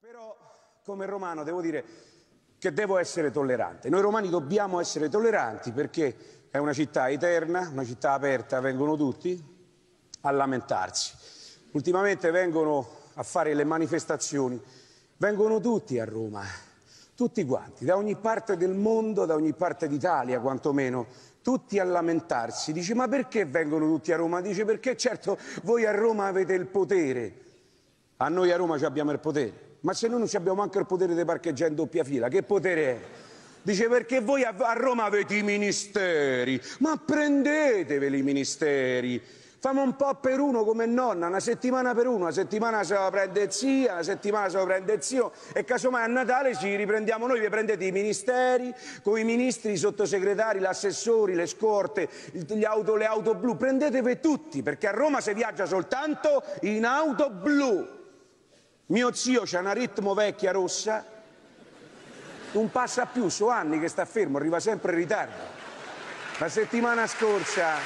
Però, come romano, devo dire che devo essere tollerante. Noi romani dobbiamo essere tolleranti perché è una città eterna, una città aperta, vengono tutti a lamentarsi. Ultimamente vengono a fare le manifestazioni, vengono tutti a Roma, tutti quanti, da ogni parte del mondo, da ogni parte d'Italia quantomeno, tutti a lamentarsi. Dice, ma perché vengono tutti a Roma? Dice, perché certo voi a Roma avete il potere, a noi a Roma abbiamo il potere. Ma se noi non abbiamo anche il potere di parcheggiare in doppia fila, che potere è? Dice, perché voi a Roma avete i ministeri, ma prendeteveli i ministeri. Famo un po' per uno come nonna, una settimana per uno, una settimana se la prende zia, una settimana se la prende zio e casomai a Natale ci riprendiamo noi, vi prendete i ministeri, con i ministri, i sottosegretari, gli assessori, le scorte, le auto blu, prendetevi tutti, perché a Roma si viaggia soltanto in auto blu. Mio zio c'ha una Ritmo vecchia rossa, non passa più, so anni che sta fermo, arriva sempre in ritardo. La settimana scorsa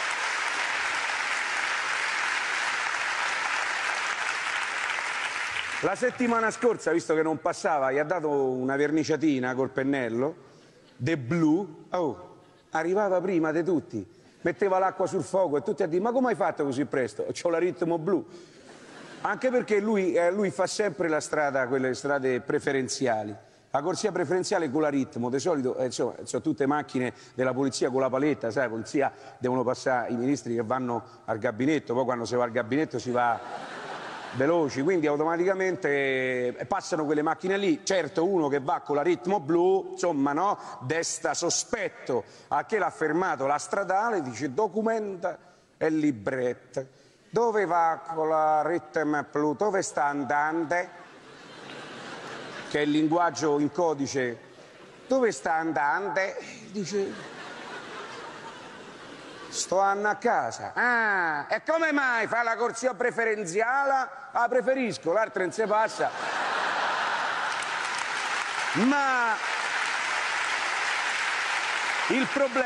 visto che non passava, gli ha dato una verniciatina col pennello, de blu, arrivava prima di tutti, metteva l'acqua sul fuoco e tutti a dire, ma come hai fatto così presto? C'ho la Ritmo blu. Anche perché lui fa sempre la strada, quelle strade preferenziali. La corsia preferenziale con la Ritmo, di solito, insomma, sono tutte macchine della polizia con la paletta, sai, la polizia devono passare i ministri che vanno al gabinetto, poi quando si va al gabinetto si va veloci, quindi automaticamente passano quelle macchine lì. Certo, uno che va con la Ritmo blu, insomma, no, desta sospetto. A che l'ha fermato la stradale, dice documenta e libretta. Dove va con la Ritmo blu? Dove sta andando? Che è il linguaggio in codice. Dove sta andando? Dice, sto andando a casa. Ah, e come mai fa la corsia preferenziale? La preferisco, l'altra non si passa. Ma il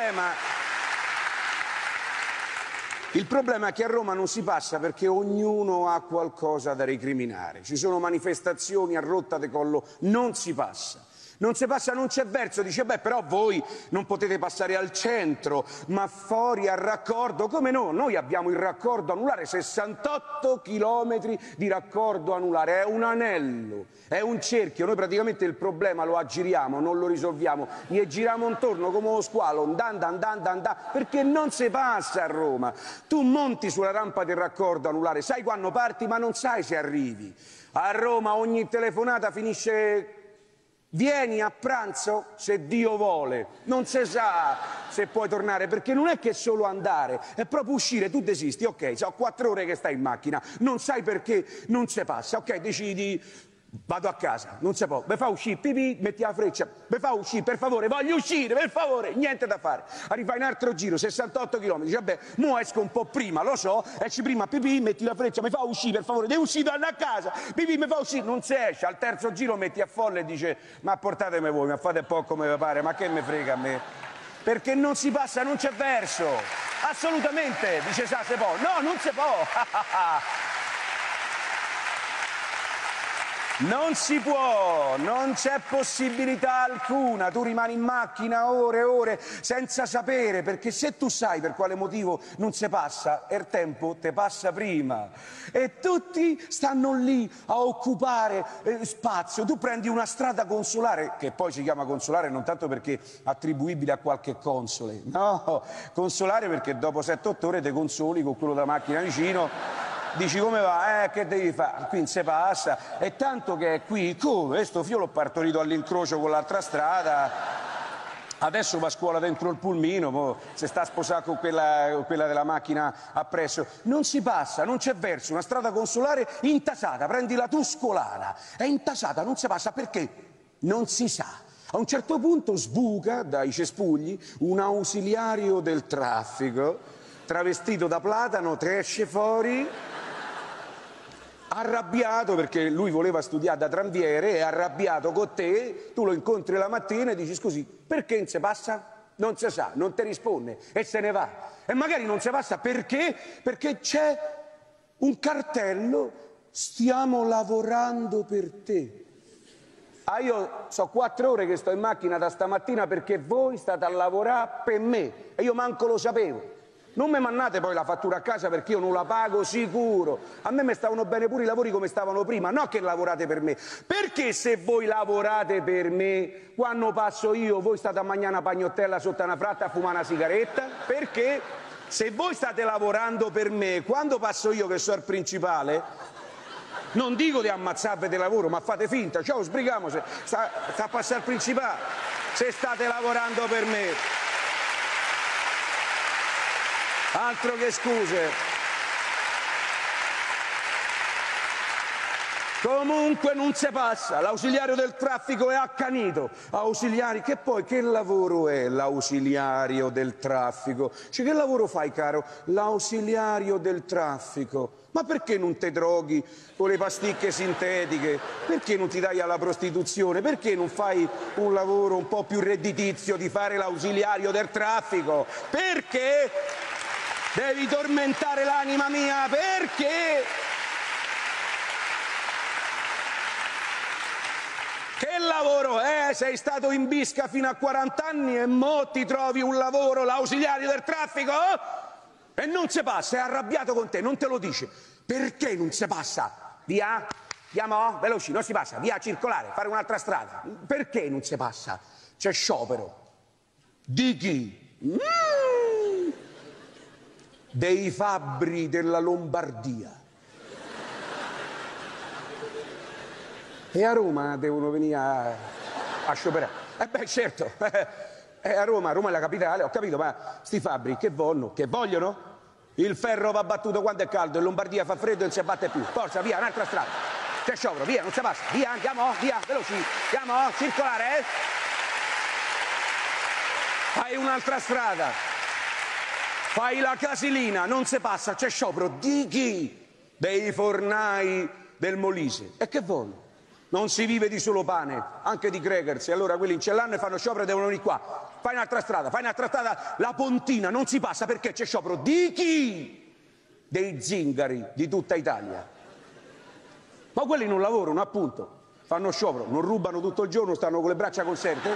problema è che a Roma non si passa perché ognuno ha qualcosa da recriminare. Ci sono manifestazioni a rotta di collo, non si passa. Non si passa, non c'è verso, dice, beh, però voi non potete passare al centro, ma fuori al raccordo. Come no? Noi abbiamo il raccordo anulare, 68 chilometri di raccordo anulare, è un anello, è un cerchio. Noi praticamente il problema lo aggiriamo, non lo risolviamo, gli giriamo intorno come uno squalo, perché non si passa a Roma. Tu monti sulla rampa del raccordo anulare, sai quando parti, ma non sai se arrivi. A Roma ogni telefonata finisce... Vieni a pranzo se Dio vuole, non si sa se puoi tornare, perché non è che è solo andare, è proprio uscire, tu desisti, ok, sono 4 ore che stai in macchina, non sai perché non si passa, ok, decidi, vado a casa, non si può, mi fa uscire, pipì, metti la freccia, mi fa uscire, per favore, voglio uscire, per favore, niente da fare, arriva in altro giro, 68 km, dice, vabbè, mo esco un po' prima, lo so, esci prima, pipì, metti la freccia, mi fa uscire, per favore, devo uscire, torno a casa, pipì, mi fa uscire, non si esce, al terzo giro metti a folle e dice, ma portatemi voi, ma fate un po' come vi pare, ma che me frega a me? Perché non si passa, non c'è verso, assolutamente, dice sa se può, no, non si può, non si può, non c'è possibilità alcuna, tu rimani in macchina ore e ore senza sapere, perché se tu sai per quale motivo non si passa, il tempo te passa prima e tutti stanno lì a occupare spazio. Tu prendi una strada consolare, che poi si chiama consolare non tanto perché attribuibile a qualche console, no, consolare perché dopo 7-8 ore te consoli con quello della macchina vicino. Dici come va? Che devi fare? Qui non si passa. E tanto che è qui, come? Sto figlio l'ho partorito all'incrocio con l'altra strada. Adesso va a scuola dentro il pulmino, poi si sta sposando con quella della macchina appresso. Non si passa, non c'è verso. Una strada consolare intasata, prendi la Tuscolana. È intasata, non si passa. Perché? Non si sa. A un certo punto sbuca dai cespugli un ausiliario del traffico, travestito da platano, te esce fuori... arrabbiato perché lui voleva studiare da tranviere, è arrabbiato con te, tu lo incontri la mattina e dici scusi, perché non si passa? Non si sa, non ti risponde e se ne va. E magari non si passa perché? Perché c'è un cartello stiamo lavorando per te. Ah, io so 4 ore che sto in macchina da stamattina perché voi state a lavorare per me e io manco lo sapevo. Non mi mandate poi la fattura a casa perché io non la pago sicuro. A me mi stavano bene pure i lavori come stavano prima, no che lavorate per me. Perché se voi lavorate per me, quando passo io, voi state a mangiare una pagnottella sotto una fratta a fumare una sigaretta? Perché se voi state lavorando per me, quando passo io che sono il principale, non dico di ammazzarvi di lavoro, ma fate finta, ciao, sbrighiamo, sta a passare il principale, se state lavorando per me. Altro che scuse. Comunque non si passa, l'ausiliario del traffico è accanito. Ausiliari, che poi che lavoro è l'ausiliario del traffico? Cioè, che lavoro fai, caro? L'ausiliario del traffico. Ma perché non te droghi con le pasticche sintetiche? Perché non ti dai alla prostituzione? Perché non fai un lavoro un po' più redditizio di fare l'ausiliario del traffico? Perché devi tormentare l'anima mia? Perché? Che lavoro è? Sei stato in bisca fino a 40 anni e mo ti trovi un lavoro, l'ausiliario del traffico? E non si passa, è arrabbiato con te, non te lo dice. Perché non si passa? Via, andiamo, veloci, non si passa, via, circolare, fare un'altra strada. Perché non si passa? C'è sciopero. Di chi? Dei fabbri della Lombardia. E a Roma devono venire a scioperare. Beh, certo, a Roma è la capitale, ho capito, ma sti fabbri che vogliono? Che vogliono? Il ferro va battuto quando è caldo, in Lombardia fa freddo e non si abbatte più. Forza, via, un'altra strada. C'è sciopero, via, non si passa. Via, andiamo, via, veloci, andiamo, circolare, Fai un'altra strada. Fai la casilina, non si passa, c'è sciopero. Di chi? Dei fornai del Molise. E che vogliono? Non si vive di solo pane, anche di crackers, e allora quelli in ce l'hanno e fanno sciopero e devono venire qua. Fai un'altra strada, la Pontina, non si passa perché c'è sciopero. Di chi? Dei zingari di tutta Italia. Ma quelli non lavorano, appunto, fanno sciopero, non rubano tutto il giorno, stanno con le braccia conserte.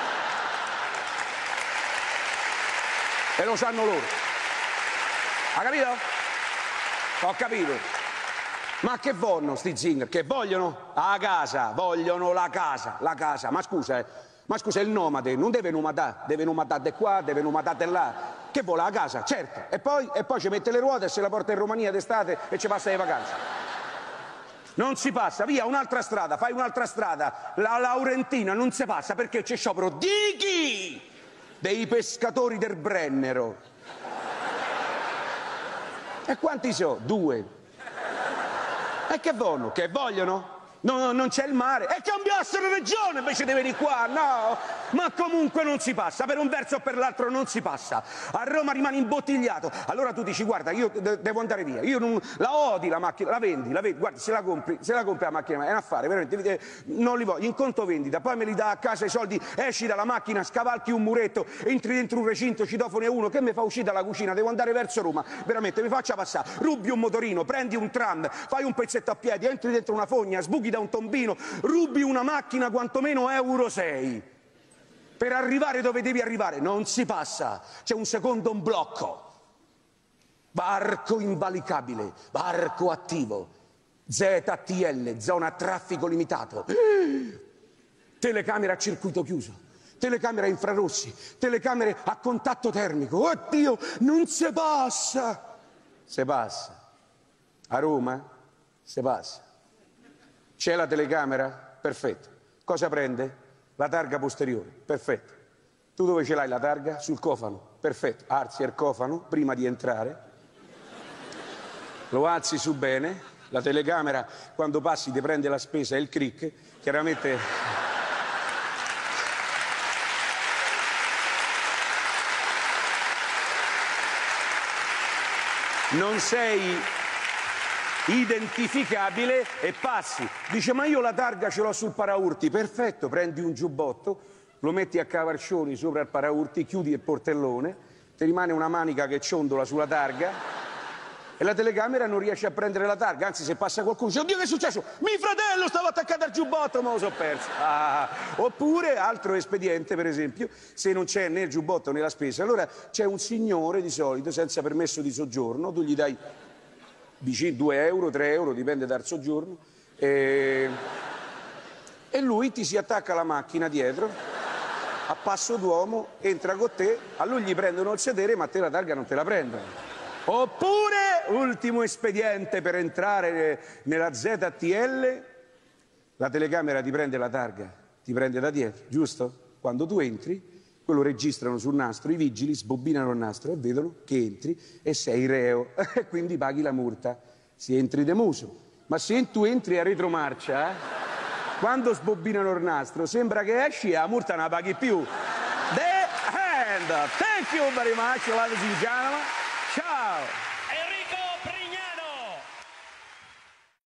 E lo sanno loro. Ha capito? Ho capito. Ma che vogliono sti zingari? Che vogliono? La casa, vogliono la casa. Ma scusa, il nomade non deve nomadare di qua, deve nomadare di là. Che vuole la casa? Certo. E poi ci mette le ruote e se la porta in Romania d'estate e ci passa le vacanze. Non si passa, via, un'altra strada, fai un'altra strada. La Laurentina non si passa perché c'è sciopero. Di chi? Dei pescatori del Brennero. E quanti sono? 2. E che vogliono? Che vogliono? No, non c'è il mare. E cambiassero regione invece di venire qua, no? Ma comunque non si passa, per un verso o per l'altro non si passa. A Roma rimane imbottigliato. Allora tu dici, guarda, io devo andare via. Io non, la odi la macchina, la vendi, guarda, se la compri la macchina, è un affare, veramente, non li voglio, in conto vendita, poi me li dà a casa i soldi, esci dalla macchina, scavalchi un muretto, entri dentro un recinto, citofone uno, che mi fa uscire dalla cucina, devo andare verso Roma, veramente, mi faccia passare, rubi un motorino, prendi un tram, fai un pezzetto a piedi, entri dentro una fogna, sbuchi da un tombino, rubi una macchina quantomeno euro 6. Per arrivare dove devi arrivare non si passa, c'è un secondo blocco. Varco invalicabile, varco attivo, ZTL, zona traffico limitato, telecamere a circuito chiuso, telecamere a infrarossi, telecamere a contatto termico. Oddio, non si passa! Si passa. A Roma si passa. C'è la telecamera? Perfetto. Cosa prende? La targa posteriore, perfetto. Tu dove ce l'hai la targa? Sul cofano, perfetto. Alzi il cofano prima di entrare, lo alzi su bene, la telecamera quando passi ti prende la spesa e il crick, chiaramente. Non sei identificabile e passi. Dice, ma io la targa ce l'ho sul paraurti. Perfetto, prendi un giubbotto, lo metti a cavarcioni sopra il paraurti, chiudi il portellone, ti rimane una manica che ciondola sulla targa e la telecamera non riesce a prendere la targa, anzi se passa qualcuno dice oddio che è successo? Mio fratello stava attaccato al giubbotto ma lo so perso. Oppure altro espediente per esempio, se non c'è né il giubbotto né la spesa, allora c'è un signore di solito senza permesso di soggiorno, tu gli dai 2 euro, 3 euro, dipende dal soggiorno, e lui ti si attacca alla macchina dietro, a passo d'uomo, entra con te, a lui gli prendono il sedere, ma a te la targa non te la prendono. Oppure, ultimo espediente per entrare nella ZTL, la telecamera ti prende la targa, ti prende da dietro, giusto? Quando tu entri, quello registrano sul nastro, i vigili sbobbinano il nastro e vedono che entri e sei reo, e quindi paghi la multa. Se entri de muso. Ma se tu entri a retromarcia, quando sbobbinano il nastro, sembra che esci e la multa non la paghi più. The end. Thank you very much, ladies and gentlemen. Ciao.